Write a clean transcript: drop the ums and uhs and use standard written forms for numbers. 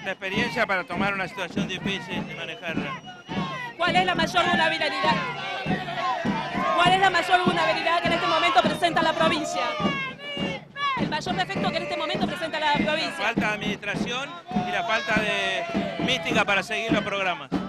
mucha experiencia para tomar una situación difícil y manejarla. ¿Cuál es la mayor vulnerabilidad? ¿Cuál es la mayor vulnerabilidad que en este momento presenta la provincia? El mayor defecto que en este momento presenta la provincia. La falta de administración y la falta de mística para seguir los programas.